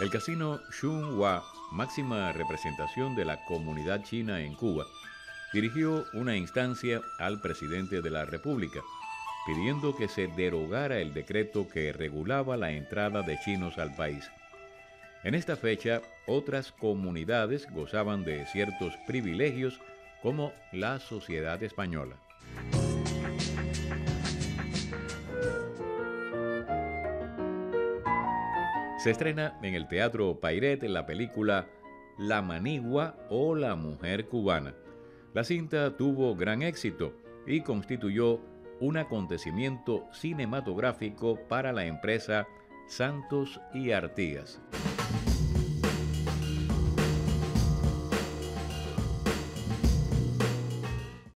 El casino Xunhua, máxima representación de la comunidad china en Cuba, dirigió una instancia al presidente de la República, pidiendo que se derogara el decreto que regulaba la entrada de chinos al país. En esta fecha, otras comunidades gozaban de ciertos privilegios como la sociedad española. Se estrena en el Teatro Pairet la película La Manigua o La Mujer Cubana. La cinta tuvo gran éxito y constituyó un acontecimiento cinematográfico para la empresa Santos y Artigas.